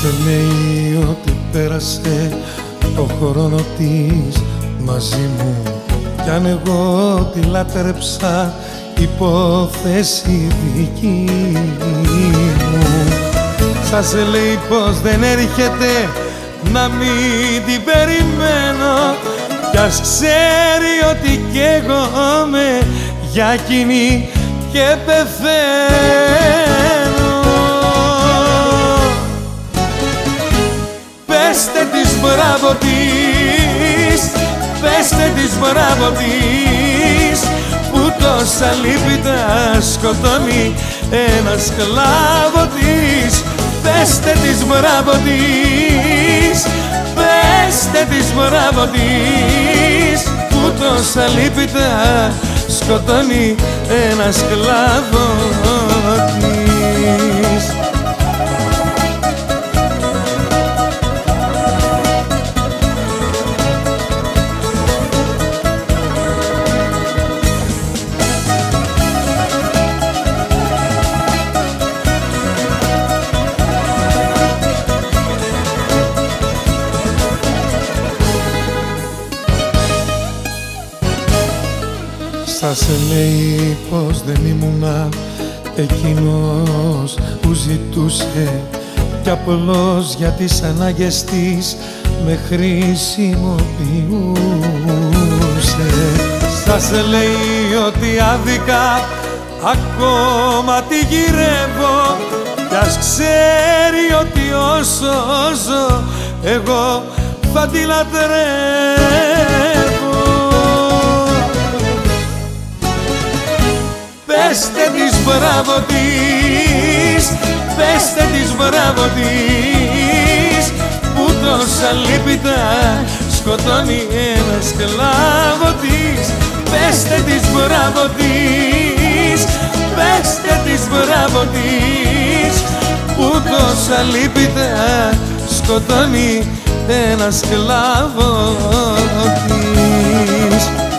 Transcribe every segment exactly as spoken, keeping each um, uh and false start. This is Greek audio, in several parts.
σε λέει ότι πέρασε το χρόνο της μαζί μου, κι αν εγώ τη λάτρεψα, υπόθεση δική μου. Σας λέει πως δεν έρχεται, να μην την περιμένω, κι ας ξέρει ότι κι εγώ με για εκείνη και πεθαίνω. Πέστε της μπράβο της, πέστε της μπράβο της, που τόσα λύπη τα σκοτώνει ένα σκλάβο της. Πέστε της μπράβο της, πέστε της μπράβο της, που τόσα λύπη τα σκοτώνει ένα σκλάβο της. Σας λέει πως δεν ήμουνα εκείνος που ζητούσε, κι απλώς για τις ανάγκες της με χρησιμοποιούσε. Σας λέει ότι άδικα ακόμα τη γυρεύω, κι ας ξέρει ότι όσο ζω εγώ θα τη λατρεύω. Πέστε της μπράβο της, πέστε της μπράβο της, που τόσα λύπη τα σκοτώνει ένα σκλάβο της. Πέστε της μπράβο της, πέστε της μπράβο της, που τόσα λύπη τα σκοτώνει ένα σκλάβο της.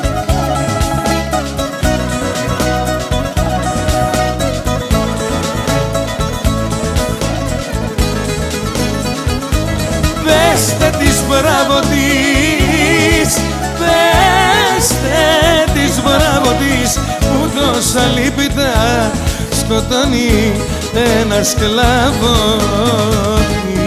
Πέστε της μπράβο της, πέστε της μπράβο της, που τόσα λύπη τα σκοτώνει ένα σκλάβο της.